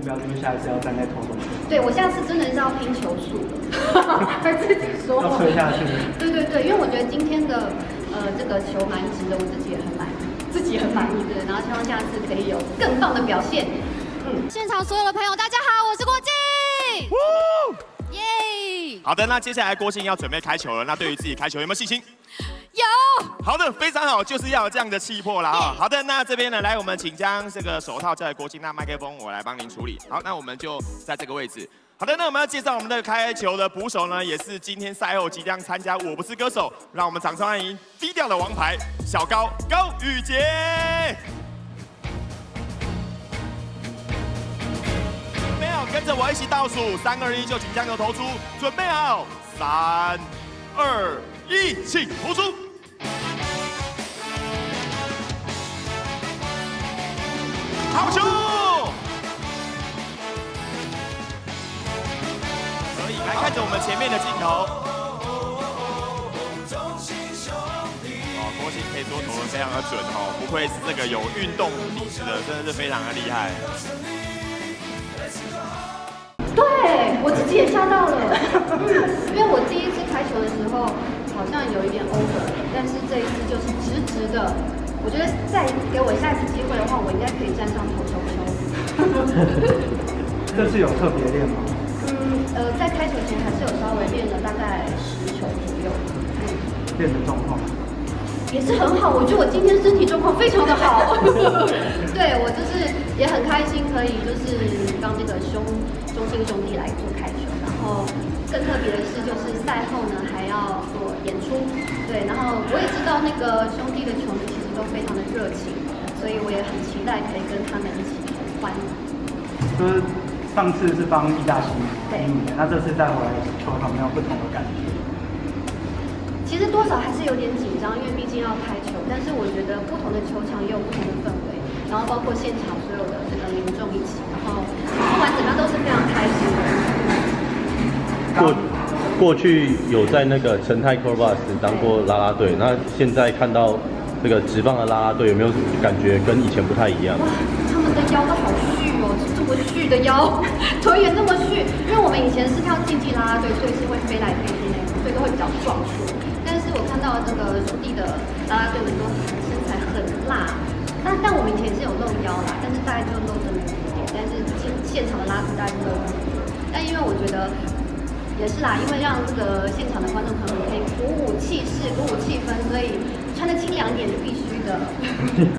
标就是下一次要站在投手区。 对，我下次真的是要拼球数了，他自己说。 要吹下去。 对对对，因为我觉得今天的这个球蛮值的，我自己也很满意，对。然后希望下次可以有更棒的表现。 现场所有的朋友，大家好，我是郭靖。耶！ 好的，那接下来郭靖要准备开球了，那对于自己开球有没有信心？ 有。 好的，非常好，就是要有这样的气魄啦啊！好的，那这边呢，来我们请将这个手套交给郭靖，那麦克风我来帮您处理。好，那我们就在这个位置。好的，那我们要介绍我们的开球的捕手呢，也是今天赛后即将参加《我不是歌手》，让我们掌声欢迎低调的王牌小高高宇杰。准备好，跟着我一起倒数，3、2、1，就请将球投出。准备好，3、2、1，请投出。好球！可以来看着我们前面的镜头。郭靖可以说投得非常的准哦，不愧是这个有运动底子的，真的是非常的厉害。 对，我自己也吓到了，因为我第一次开球的时候好像有一点 over， 但是这一次就是直直的。我觉得再给我下一次机会的话，我应该可以站上投球球。 这次有特别练吗？ 在开球前还是有稍微练了大概10球左右。 练的状况也是很好，我觉得我今天身体状况非常的好。对，我就是也很开心，可以就是帮那个中信兄弟来做开球，然后更特别的是就是赛后呢还要做演出，对，然后我也知道那个兄弟的球迷其实都非常的热情，所以我也很期待可以跟他们一起同欢。 就是上次是帮义大兴对， 那这次再回来球场没有不同的感觉？ 其实多少还是有点紧张，因为毕竟要开球。但是我觉得不同的球场也有不同的氛围，然后包括现场所有的这个民众一起，然后不管怎么样都是非常开心的。 过去有在那个成泰 Corvus 当过啦啦队，那现在看到这个职棒的啦啦队，有没有感觉跟以前不太一样？ 哇，他们的腰都好旭哦，这么旭的腰，腿也这么旭。因为我们以前是跳竞技啦啦队，所以是会飞来飞去那种，所以都会比较壮硕。但是我看到这个兄弟的啦啦队们都身材很辣，但我们以前是有露腰啦，但是大概就露这么一点，但是现场的拉子大概就露这么多。但因为我觉得也是啦，因为让这个现场的观众朋友可以鼓舞气势、鼓舞气氛，所以穿的清凉一点是必须的。